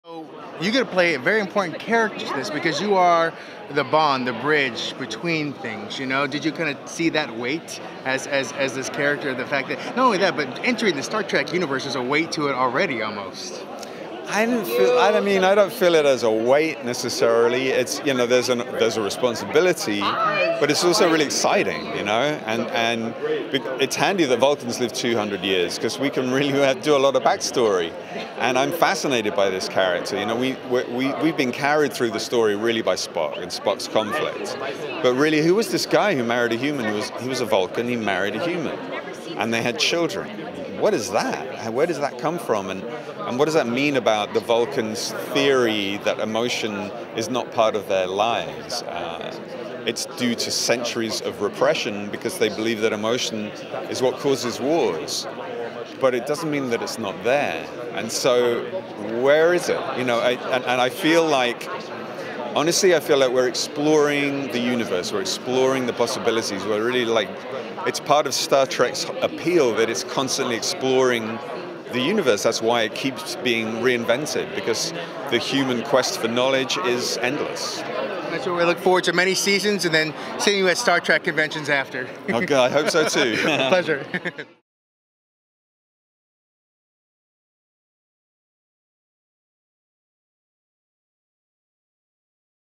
So you get to play a very important character to this because you are the bond, the bridge between things. Did you kind of see that weight as this character? The fact that not only that, but entering the Star Trek universe is a weight to it already, almost. I don't feel it as a weight necessarily. It's there's a responsibility, but it's also really exciting, and it's handy that Vulcans live 200 years because we can really do a lot of backstory, and I'm fascinated by this character. We've been carried through the story really by Spock and Spock's conflict, but really, who was this guy who married a human? He was a Vulcan. He married a human, and they had children. What is that? Where does that come from? And what does that mean about the Vulcans' theory that emotion is not part of their lives? It's due to centuries of repression because they believe that emotion is what causes wars. But it doesn't mean that it's not there. And so, where is it? And I feel like, honestly, we're exploring the universe. We're exploring the possibilities. We're really it's part of Star Trek's appeal that it's constantly exploring the universe. That's why it keeps being reinvented, because the human quest for knowledge is endless. That's what we look forward to, many seasons, and then seeing you at Star Trek conventions after. Oh God, I hope so too. Pleasure.